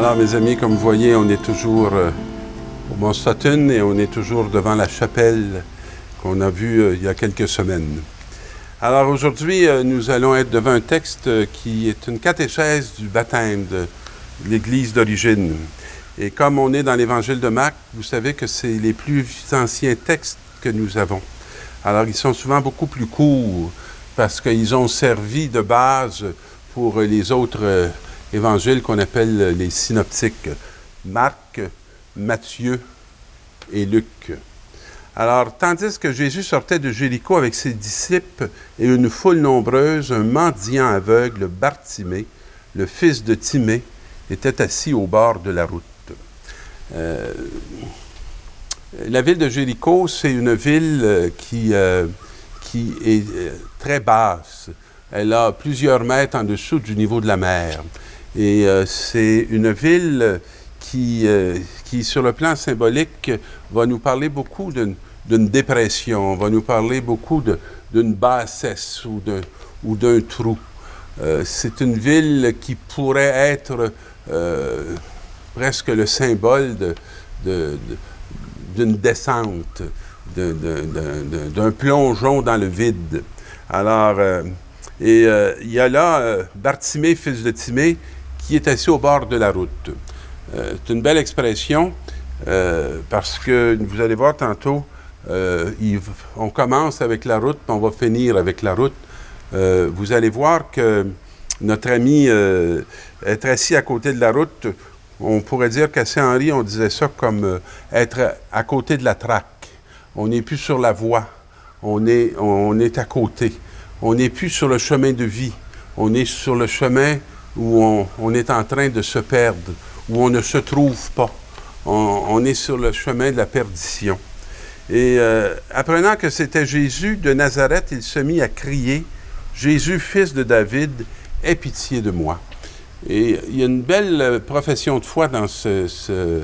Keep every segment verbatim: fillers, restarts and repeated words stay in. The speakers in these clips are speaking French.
Alors, mes amis, comme vous voyez, on est toujours euh, au Mont Sutton et on est toujours devant la chapelle qu'on a vue euh, il y a quelques semaines. Alors, aujourd'hui, euh, nous allons être devant un texte euh, qui est une catéchèse du baptême de l'Église d'origine. Et comme on est dans l'Évangile de Marc, vous savez que c'est les plus anciens textes que nous avons. Alors, ils sont souvent beaucoup plus courts parce qu'ils ont servi de base pour les autres euh, évangiles qu'on appelle les synoptiques, Marc, Matthieu et Luc. Alors, tandis que Jésus sortait de Jéricho avec ses disciples et une foule nombreuse, un mendiant aveugle, Bartimée, le fils de Timée, était assis au bord de la route. Euh, la ville de Jéricho, c'est une ville euh, qui, euh, qui est euh, très basse. Elle a plusieurs mètres en dessous du niveau de la mer. Et euh, c'est une ville qui, euh, qui, sur le plan symbolique, va nous parler beaucoup d'une, d'une dépression, va nous parler beaucoup de, d'une bassesse ou, de, ou d'un trou. Euh, c'est une ville qui pourrait être euh, presque le symbole de, de, de, d'une descente, de, de, de, de, d'un plongeon dans le vide. Alors, euh, et euh, il y a là euh, Bartimée, fils de Timée, qui est assis au bord de la route. Euh, c'est une belle expression euh, parce que vous allez voir tantôt, euh, il, on commence avec la route, puis on va finir avec la route. Euh, vous allez voir que notre ami euh, être assis à côté de la route, on pourrait dire qu'à Saint-Henri, on disait ça comme euh, être à côté de la traque. On n'est plus sur la voie, on est, on est à côté. On n'est plus sur le chemin de vie, on est sur le chemin où on, on est en train de se perdre, où on ne se trouve pas. On, on est sur le chemin de la perdition. Et euh, apprenant que c'était Jésus de Nazareth, il se mit à crier, « Jésus, fils de David, aie pitié de moi. » Et il y a une belle profession de foi dans ce... ce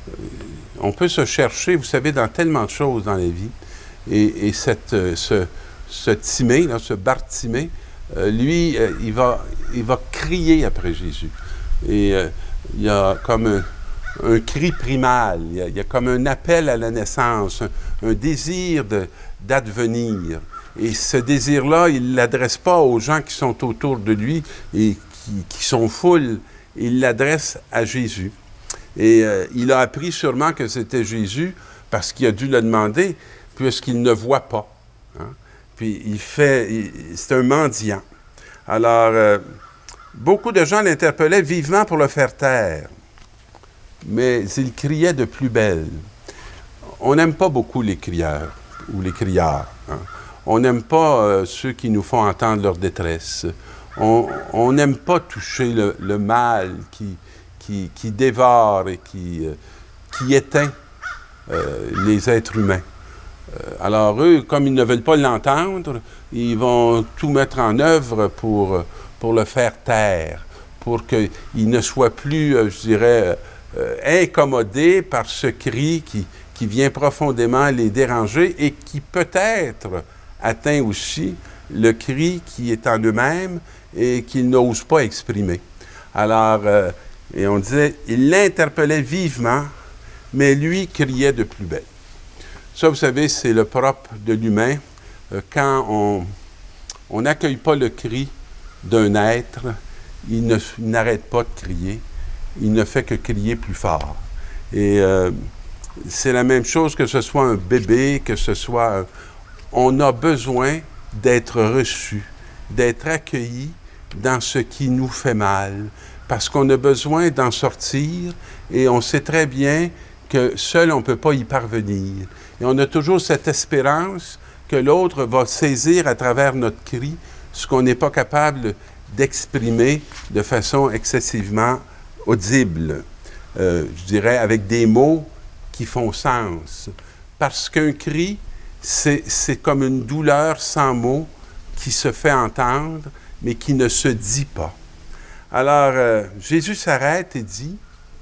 on peut se chercher, vous savez, dans tellement de choses dans la vie. Et, et cette, ce, ce Timée, là, ce Bartimée, euh, lui, euh, il, va, il va crier après Jésus. Et euh, il y a comme un, un cri primal, il y, a, il y a comme un appel à la naissance, un, un désir de, d'advenir. Et ce désir-là, il ne l'adresse pas aux gens qui sont autour de lui et qui, qui sont foules, il l'adresse à Jésus. Et euh, il a appris sûrement que c'était Jésus parce qu'il a dû le demander, puisqu'il ne voit pas. Hein? Puis il fait, il, c'est un mendiant. Alors, euh, beaucoup de gens l'interpellaient vivement pour le faire taire, mais il criait de plus belle. On n'aime pas beaucoup les crieurs ou les criards. Hein? On n'aime pas euh, ceux qui nous font entendre leur détresse. On n'aime pas toucher le, le mal qui, qui, qui dévore et qui, euh, qui éteint euh, les êtres humains. Alors, eux, comme ils ne veulent pas l'entendre, ils vont tout mettre en œuvre pour, pour le faire taire, pour qu'il ne soit plus, je dirais, euh, incommodé par ce cri qui, qui vient profondément les déranger et qui peut-être atteint aussi le cri qui est en eux-mêmes et qu'ils n'osent pas exprimer. Alors, euh, et on disait, il l'interpellait vivement, mais lui criait de plus belle. Ça, vous savez, c'est le propre de l'humain. Euh, quand on n'accueille pas le cri d'un être, il, ne, il n'arrête pas de crier. Il ne fait que crier plus fort. Et euh, c'est la même chose que ce soit un bébé, que ce soit... Un, on a besoin d'être reçu, d'être accueilli dans ce qui nous fait mal, parce qu'on a besoin d'en sortir et on sait très bien que seul, on ne peut pas y parvenir. Et on a toujours cette espérance que l'autre va saisir à travers notre cri ce qu'on n'est pas capable d'exprimer de façon excessivement audible. Euh, je dirais avec des mots qui font sens. Parce qu'un cri, c'est, c'est comme une douleur sans mots qui se fait entendre, mais qui ne se dit pas. Alors, euh, Jésus s'arrête et dit,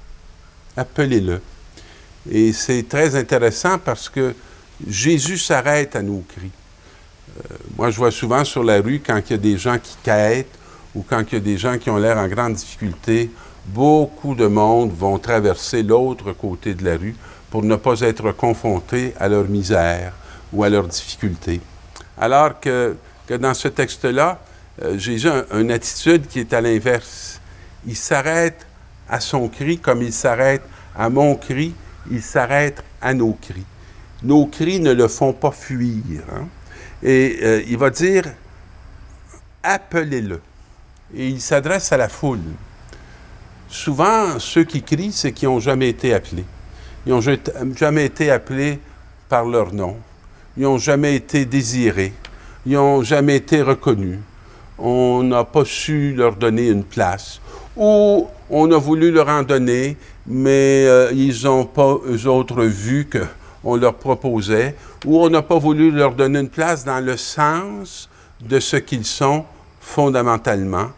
« Appelez-le ». Et c'est très intéressant parce que Jésus s'arrête à nos cris. Euh, moi, je vois souvent sur la rue, quand il y a des gens qui quêtent ou quand il y a des gens qui ont l'air en grande difficulté, beaucoup de monde vont traverser l'autre côté de la rue pour ne pas être confrontés à leur misère ou à leurs difficultés. Alors que, que dans ce texte-là, euh, Jésus a une attitude qui est à l'inverse. Il s'arrête à son cri comme il s'arrête à mon cri, il s'arrête à nos cris. Nos cris ne le font pas fuir. Hein? Et euh, il va dire, appelez-le. Et il s'adresse à la foule. Souvent, ceux qui crient, c'est qu'ils n'ont jamais été appelés. Ils n'ont jamais été appelés par leur nom. Ils n'ont jamais été désirés. Ils n'ont jamais été reconnus. On n'a pas su leur donner une place. Ou on a voulu leur en donner, mais euh, ils n'ont pas, eux autres, vu qu'on leur proposait. Ou on n'a pas voulu leur donner une place dans le sens de ce qu'ils sont fondamentalement,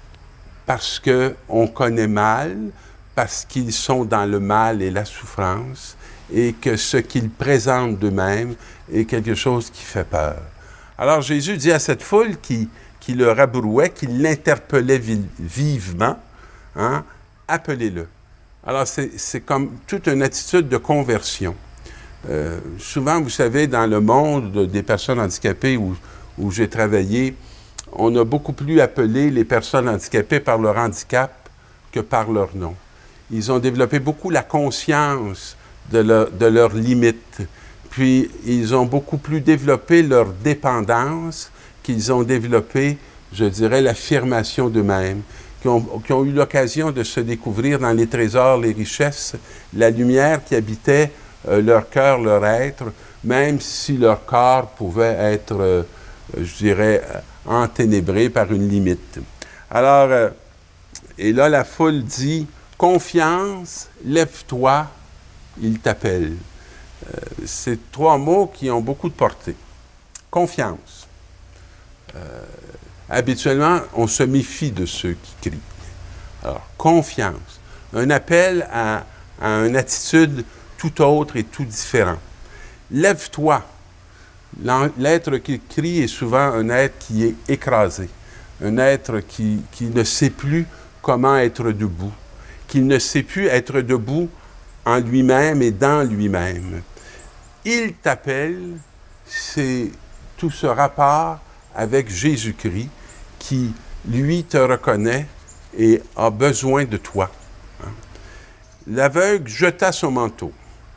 parce qu'on connaît mal, parce qu'ils sont dans le mal et la souffrance, et que ce qu'ils présentent d'eux-mêmes est quelque chose qui fait peur. Alors Jésus dit à cette foule qui, qui le rabrouait, qui l'interpellait vi vivement, hein, appelez-le. Alors c'est comme toute une attitude de conversion. Euh, souvent, vous savez, dans le monde des personnes handicapées où, où j'ai travaillé, on a beaucoup plus appelé les personnes handicapées par leur handicap que par leur nom. Ils ont développé beaucoup la conscience de, leur, de leurs limites. Puis, ils ont beaucoup plus développé leur dépendance qu'ils ont développé, je dirais, l'affirmation d'eux-mêmes, qui ont, qui ont eu l'occasion de se découvrir dans les trésors, les richesses, la lumière qui habitait euh, leur cœur, leur être, même si leur corps pouvait être, euh, je dirais, enténébré par une limite. Alors, euh, et là, la foule dit, « Confiance, lève-toi, il t'appelle. Euh, » c'est trois mots qui ont beaucoup de portée. Confiance. Euh, habituellement, on se méfie de ceux qui crient. Alors, confiance. Un appel à, à une attitude tout autre et tout différent. Lève-toi. L'être qui crie est souvent un être qui est écrasé, un être qui, qui ne sait plus comment être debout, qui ne sait plus être debout en lui-même et dans lui-même. Il t'appelle, c'est tout ce rapport avec Jésus-Christ qui, lui, te reconnaît et a besoin de toi. L'aveugle jeta son manteau.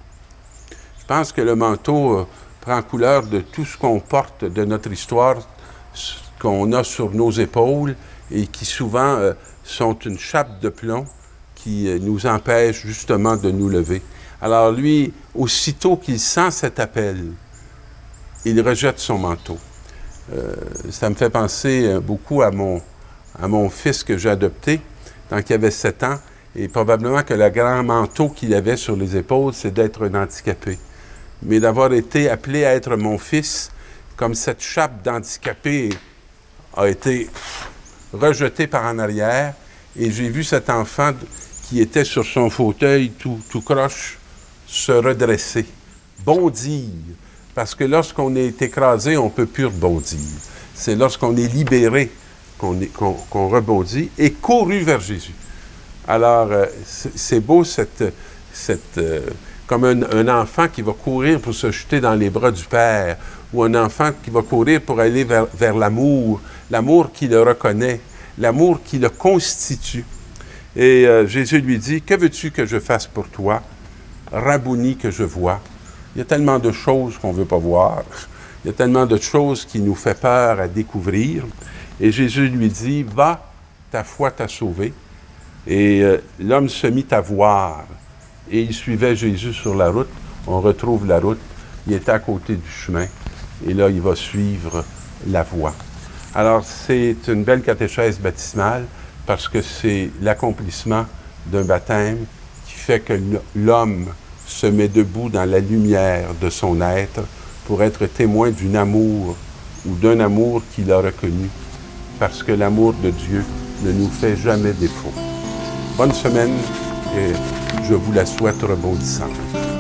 Je pense que le manteau euh, prend couleur de tout ce qu'on porte de notre histoire, qu'on a sur nos épaules et qui souvent euh, sont une chape de plomb qui euh, nous empêche justement de nous lever. Alors lui, aussitôt qu'il sent cet appel, il rejette son manteau. Euh, ça me fait penser euh, beaucoup à mon, à mon fils que j'ai adopté quand il avait sept ans, et probablement que le grand manteau qu'il avait sur les épaules, c'est d'être un handicapé. Mais d'avoir été appelé à être mon fils, comme cette chape d'handicapé a été rejetée par en arrière, et j'ai vu cet enfant qui était sur son fauteuil tout, tout croche se redresser, bondir, parce que lorsqu'on est écrasé, on ne peut plus rebondir. C'est lorsqu'on est libéré qu'on qu'on, qu'on rebondit, et couru vers Jésus. Alors, euh, c'est beau cette... cette euh, comme un, un enfant qui va courir pour se jeter dans les bras du Père, ou un enfant qui va courir pour aller vers, vers l'amour, l'amour qui le reconnaît, l'amour qui le constitue. Et euh, Jésus lui dit, « Que veux-tu que je fasse pour toi? Rabouni que je vois. » Il y a tellement de choses qu'on ne veut pas voir. Il y a tellement de choses qui nous fait peur à découvrir. Et Jésus lui dit, « Va, ta foi t'a sauvé. » Et euh, l'homme se mit à voir. Et il suivait Jésus sur la route. On retrouve la route. Il était à côté du chemin. Et là, il va suivre la voie. Alors, c'est une belle catéchèse baptismale parce que c'est l'accomplissement d'un baptême qui fait que l'homme se met debout dans la lumière de son être pour être témoin d'un amour ou d'un amour qu'il a reconnu, parce que l'amour de Dieu ne nous fait jamais défaut. Bonne semaine et je vous la souhaite rebondissante.